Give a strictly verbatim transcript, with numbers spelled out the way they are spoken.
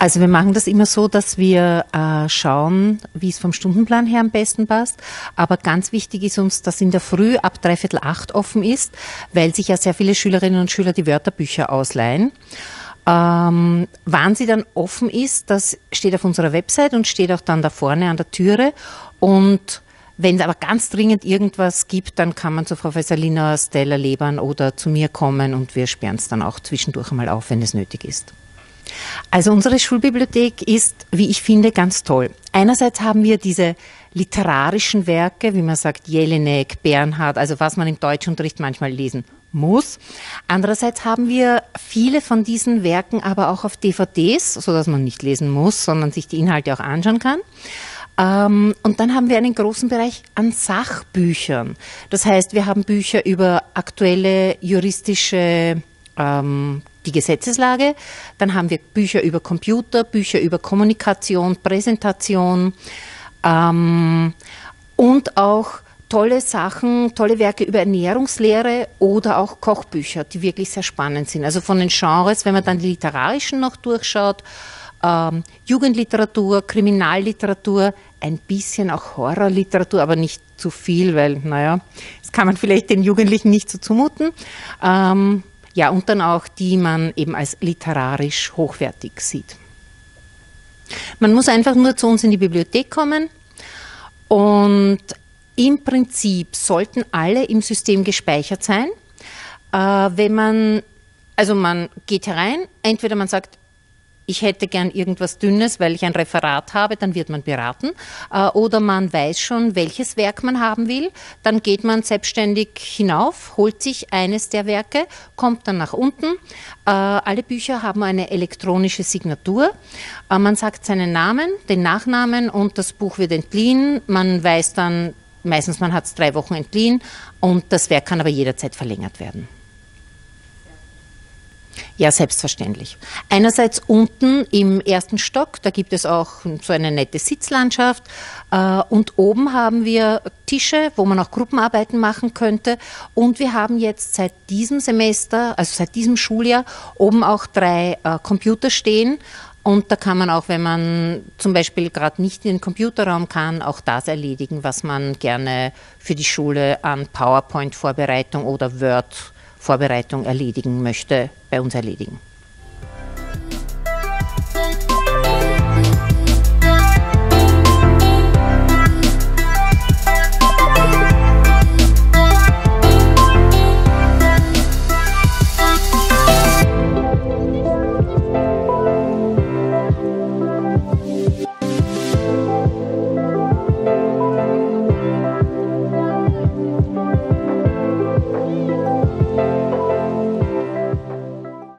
Also wir machen das immer so, dass wir äh, schauen, wie es vom Stundenplan her am besten passt. Aber ganz wichtig ist uns, dass in der Früh ab dreiviertel acht offen ist, weil sich ja sehr viele Schülerinnen und Schüler die Wörterbücher ausleihen. Ähm, wann sie dann offen ist, das steht auf unserer Website und steht auch dann da vorne an der Türe. Und wenn es aber ganz dringend irgendwas gibt, dann kann man zu Professor Lina Stella Lebern oder zu mir kommen und wir sperren es dann auch zwischendurch einmal auf, wenn es nötig ist. Also unsere Schulbibliothek ist, wie ich finde, ganz toll. Einerseits haben wir diese literarischen Werke, wie man sagt, Jelinek, Bernhard, also was man im Deutschunterricht manchmal lesen muss. Andererseits haben wir viele von diesen Werken aber auch auf D V Ds, sodass man nicht lesen muss, sondern sich die Inhalte auch anschauen kann. Ähm, und dann haben wir einen großen Bereich an Sachbüchern. Das heißt, wir haben Bücher über aktuelle juristische ähm, die Gesetzeslage, dann haben wir Bücher über Computer, Bücher über Kommunikation, Präsentation ähm, und auch tolle Sachen, tolle Werke über Ernährungslehre oder auch Kochbücher, die wirklich sehr spannend sind. Also von den Genres, wenn man dann die literarischen noch durchschaut, ähm, Jugendliteratur, Kriminalliteratur, ein bisschen auch Horrorliteratur, aber nicht zu viel, weil, naja, das kann man vielleicht den Jugendlichen nicht so zumuten. Ähm, Ja, und dann auch die man eben als literarisch hochwertig sieht. Man muss einfach nur zu uns in die Bibliothek kommen und im Prinzip sollten alle im System gespeichert sein. Äh, wenn man, also man geht herein, entweder man sagt, ich hätte gern irgendwas Dünnes, weil ich ein Referat habe, dann wird man beraten. Äh, oder man weiß schon, welches Werk man haben will. Dann geht man selbstständig hinauf, holt sich eines der Werke, kommt dann nach unten. Äh, alle Bücher haben eine elektronische Signatur. Äh, man sagt seinen Namen, den Nachnamen und das Buch wird entliehen. Man weiß dann, meistens man hat es drei Wochen entliehen und das Werk kann aber jederzeit verlängert werden. Ja, selbstverständlich. Einerseits unten im ersten Stock, da gibt es auch so eine nette Sitzlandschaft äh, und oben haben wir Tische, wo man auch Gruppenarbeiten machen könnte und wir haben jetzt seit diesem Semester, also seit diesem Schuljahr, oben auch drei äh, Computer stehen und da kann man auch, wenn man zum Beispiel gerade nicht in den Computerraum kann, auch das erledigen, was man gerne für die Schule an PowerPoint-Vorbereitung oder Word Vorbereitung erledigen möchte, bei uns erledigen.